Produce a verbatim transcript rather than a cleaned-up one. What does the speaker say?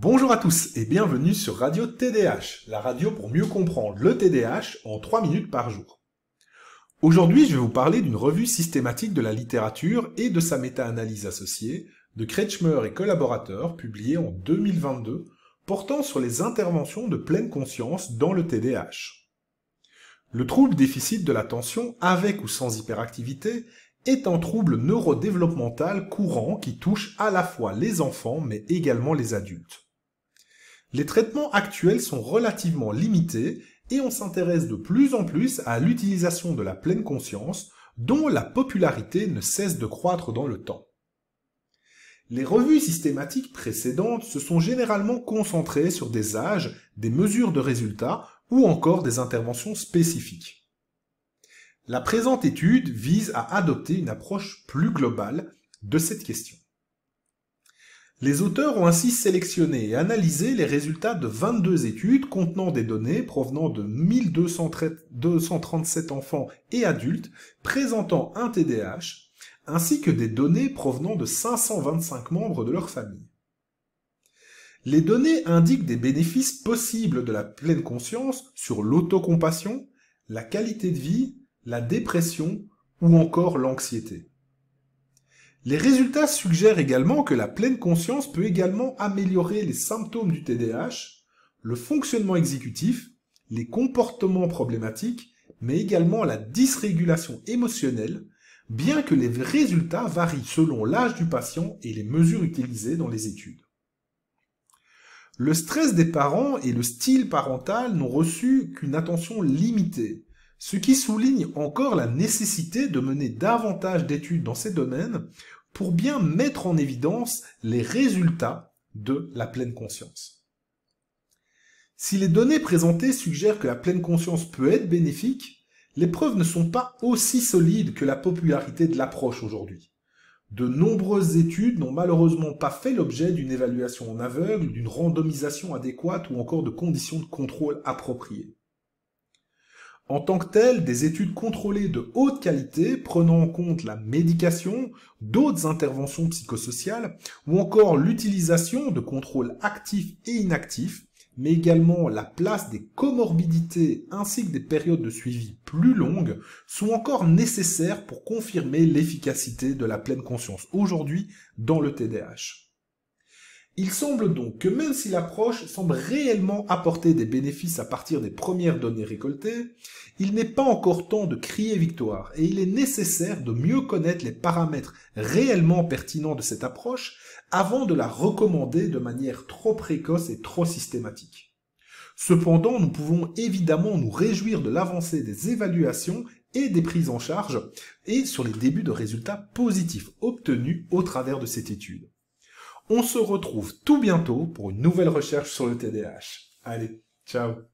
Bonjour à tous et bienvenue sur Radio T D H, la radio pour mieux comprendre le T D H en trois minutes par jour. Aujourd'hui, je vais vous parler d'une revue systématique de la littérature et de sa méta-analyse associée de Kretschmer et collaborateurs publiée en deux mille vingt-deux portant sur les interventions de pleine conscience dans le T D A H. Le trouble déficit de l'attention avec ou sans hyperactivité est un trouble neurodéveloppemental courant qui touche à la fois les enfants mais également les adultes. Les traitements actuels sont relativement limités et on s'intéresse de plus en plus à l'utilisation de la pleine conscience dont la popularité ne cesse de croître dans le temps. Les revues systématiques précédentes se sont généralement concentrées sur des âges, des mesures de résultats ou encore des interventions spécifiques. La présente étude vise à adopter une approche plus globale de cette question. Les auteurs ont ainsi sélectionné et analysé les résultats de vingt-deux études contenant des données provenant de mille deux cent trente-sept enfants et adultes présentant un T D A H, ainsi que des données provenant de cinq cent vingt-cinq membres de leur famille. Les données indiquent des bénéfices possibles de la pleine conscience sur l'autocompassion, la qualité de vie, la dépression ou encore l'anxiété. Les résultats suggèrent également que la pleine conscience peut également améliorer les symptômes du T D A H, le fonctionnement exécutif, les comportements problématiques, mais également la dysrégulation émotionnelle, bien que les résultats varient selon l'âge du patient et les mesures utilisées dans les études. Le stress des parents et le style parental n'ont reçu qu'une attention limitée, ce qui souligne encore la nécessité de mener davantage d'études dans ces domaines pour bien mettre en évidence les résultats de la pleine conscience. Si les données présentées suggèrent que la pleine conscience peut être bénéfique, les preuves ne sont pas aussi solides que la popularité de l'approche aujourd'hui. De nombreuses études n'ont malheureusement pas fait l'objet d'une évaluation en aveugle, d'une randomisation adéquate ou encore de conditions de contrôle appropriées. En tant que telles, des études contrôlées de haute qualité prenant en compte la médication, d'autres interventions psychosociales ou encore l'utilisation de contrôles actifs et inactifs, mais également la place des comorbidités ainsi que des périodes de suivi plus longues sont encore nécessaires pour confirmer l'efficacité de la pleine conscience aujourd'hui dans le T D A H. Il semble donc que même si l'approche semble réellement apporter des bénéfices à partir des premières données récoltées, il n'est pas encore temps de crier victoire et il est nécessaire de mieux connaître les paramètres réellement pertinents de cette approche avant de la recommander de manière trop précoce et trop systématique. Cependant, nous pouvons évidemment nous réjouir de l'avancée des évaluations et des prises en charge et sur les débuts de résultats positifs obtenus au travers de cette étude. On se retrouve tout bientôt pour une nouvelle recherche sur le T D A H. Allez, ciao!